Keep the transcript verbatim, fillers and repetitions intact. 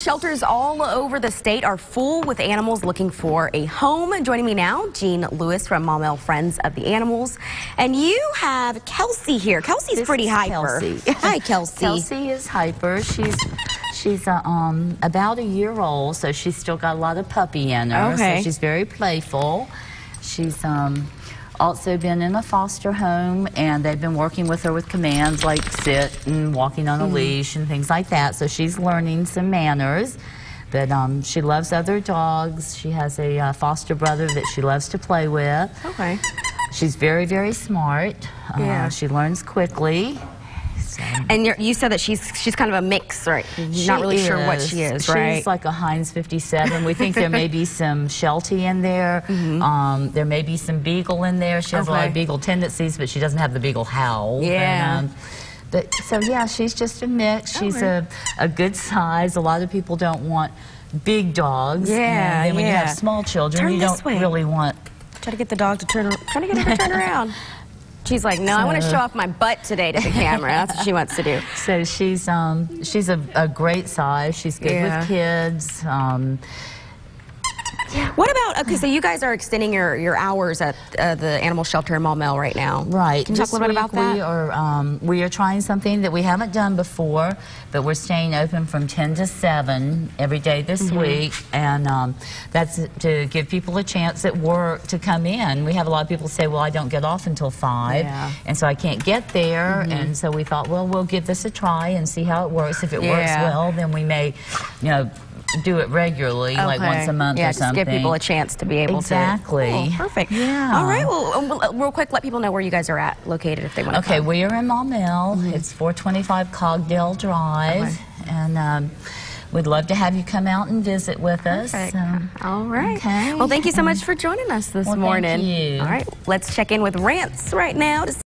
Shelters all over the state are full with animals looking for a home. Joining me now, Jean Lewis from Maumelle Friends of the Animals. And you have Kelsey here. Kelsey's This pretty is hyper. Kelsey. Hi, Kelsey. Kelsey is hyper. She's she's uh, um about a year old, so she's still got a lot of puppy in her. Okay. So she's very playful. She's um also been in a foster home, and they've been working with her with commands like sit and walking on a mm-hmm. leash and things like that. So she's learning some manners. But um, she loves other dogs. She has a uh, foster brother that she loves to play with. Okay. She's very, very smart. Yeah. Uh, she learns quickly. So. And you're, you said that she's she's kind of a mix, right? She Not really is. sure what she is, right? She's like a Heinz fifty-seven. We think there may be some Sheltie in there. Mm-hmm. um, there may be some Beagle in there. She has okay. a lot of Beagle tendencies, but she doesn't have the Beagle howl. Yeah. And, um, but, so, yeah, she's just a mix. She's okay. a, a good size. A lot of people don't want big dogs. Yeah, and then when yeah. you have small children, Turn you this don't way. really want... Try to get the dog to turn, try to get her to turn around. She's like, no, so, I want to show off my butt today to the camera. That's what she wants to do. So she's um she's a, a great size. She's good yeah. with kids. Um, What about, okay, so you guys are extending your, your hours at uh, the animal shelter in Maumelle right now. Right. Can you talk a little bit about that? We are, um, we are trying something that we haven't done before, but we're staying open from ten to seven every day this mm-hmm. week, and um, that's to give people a chance at work to come in. We have a lot of people say, well, I don't get off until five, yeah. and so I can't get there, mm-hmm. and so we thought, well, we'll give this a try and see how it works. If it yeah. works well, then we may, you know, do it regularly, okay. like once a month yeah, or something. Yeah, just give people a chance to be able exactly. to. Exactly. Oh, perfect. Yeah. All right, well, real quick, let people know where you guys are at, located, if they want to Okay, come. we are in Maumelle. Mm-hmm. It's four twenty-five Cogdale Drive. Okay. And um, we'd love to have you come out and visit with us. Perfect. Um, All right. Okay. Well, thank you so much for joining us this well, morning. Thank you. All right, let's check in with Rance right now to